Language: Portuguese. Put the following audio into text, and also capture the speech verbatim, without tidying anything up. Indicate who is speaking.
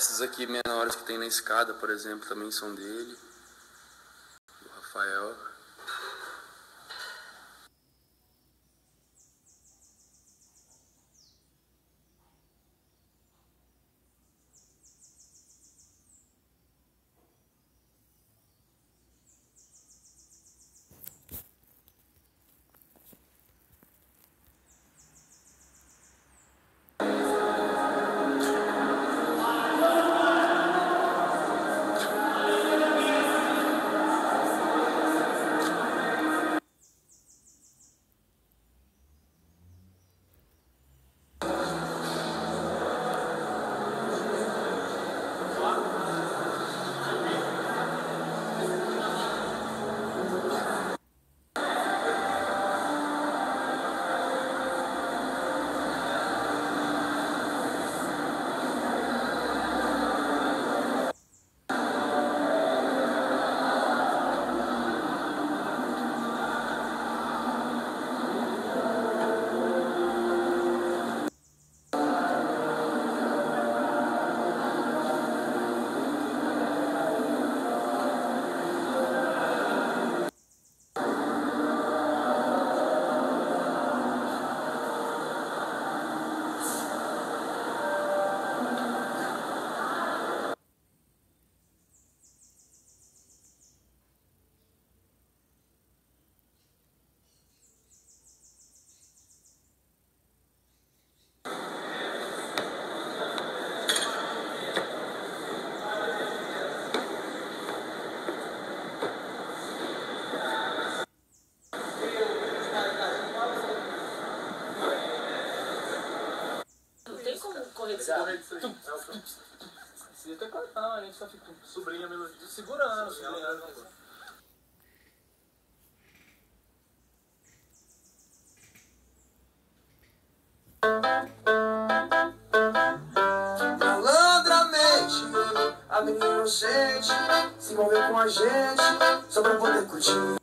Speaker 1: Esses aqui menores que tem na escada, por exemplo, também são dele. Do Rafael.
Speaker 2: Precisa até cantar, a gente só fica sobrinha melodia, segurando, segurando.
Speaker 3: Malandramente, a menina inocente se envolveu com a gente só pra poder curtir.